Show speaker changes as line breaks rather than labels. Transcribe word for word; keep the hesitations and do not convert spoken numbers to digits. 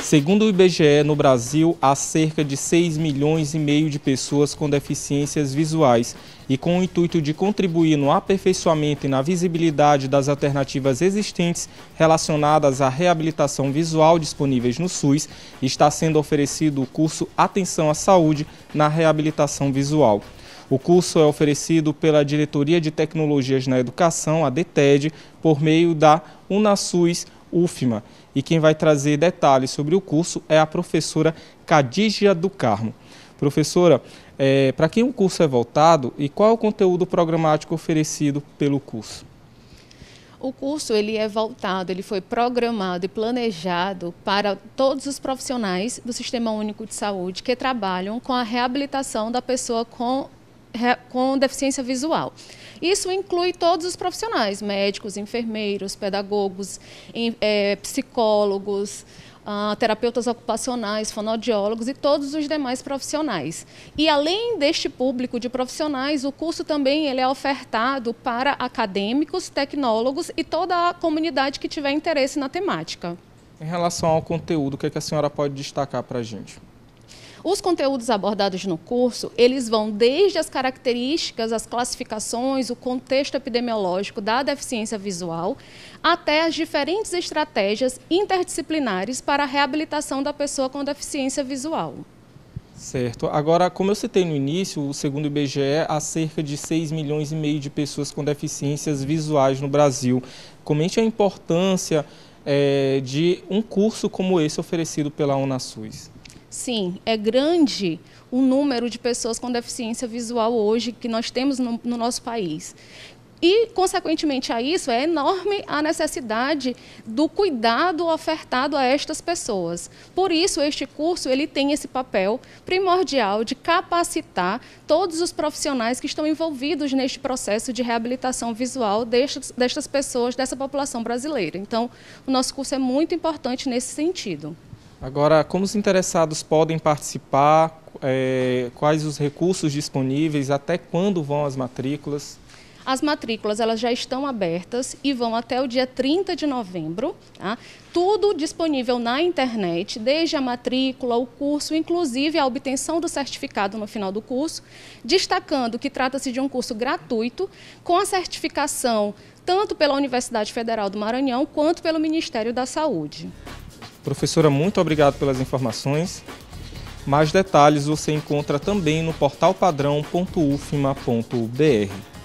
Segundo o I B G E, no Brasil, há cerca de seis milhões e meio de pessoas com deficiências visuais e com o intuito de contribuir no aperfeiçoamento e na visibilidade das alternativas existentes relacionadas à reabilitação visual disponíveis no SUS, está sendo oferecido o curso Atenção à Saúde na Reabilitação Visual. O curso é oferecido pela Diretoria de Tecnologias na Educação, a DETED, por meio da UNASUS U F M A. E quem vai trazer detalhes sobre o curso é a professora Cadígia do Carmo. Professora, é, para quem o curso é voltado e qual é o conteúdo programático oferecido pelo curso?
O curso ele é voltado, ele foi programado e planejado para todos os profissionais do Sistema Único de Saúde que trabalham com a reabilitação da pessoa com, com deficiência visual. Isso inclui todos os profissionais, médicos, enfermeiros, pedagogos, é, psicólogos, ah, terapeutas ocupacionais, fonoaudiólogos e todos os demais profissionais. E além deste público de profissionais, o curso também ele é ofertado para acadêmicos, tecnólogos e toda a comunidade que tiver interesse na temática.
Em relação ao conteúdo, o que, é que a senhora pode destacar para a gente?
Os conteúdos abordados no curso, eles vão desde as características, as classificações, o contexto epidemiológico da deficiência visual, até as diferentes estratégias interdisciplinares para a reabilitação da pessoa com deficiência visual.
Certo. Agora, como eu citei no início, segundo o I B G E, há cerca de seis milhões e meio de pessoas com deficiências visuais no Brasil. Comente a importância é, de um curso como esse oferecido pela UNASUS.
Sim, é grande o número de pessoas com deficiência visual hoje que nós temos no, no nosso país. E, consequentemente a isso, é enorme a necessidade do cuidado ofertado a estas pessoas. Por isso, este curso ele tem esse papel primordial de capacitar todos os profissionais que estão envolvidos neste processo de reabilitação visual destas, destas pessoas, dessa população brasileira. Então, o nosso curso é muito importante nesse sentido.
Agora, como os interessados podem participar, é, quais os recursos disponíveis, até quando vão as matrículas?
As matrículas elas já estão abertas e vão até o dia trinta de novembro. Tá? Tudo disponível na internet, desde a matrícula, o curso, inclusive a obtenção do certificado no final do curso, destacando que trata-se de um curso gratuito, com a certificação tanto pela Universidade Federal do Maranhão, quanto pelo Ministério da Saúde.
Professora, muito obrigado pelas informações. Mais detalhes você encontra também no portal padrão ponto u f m a ponto b r.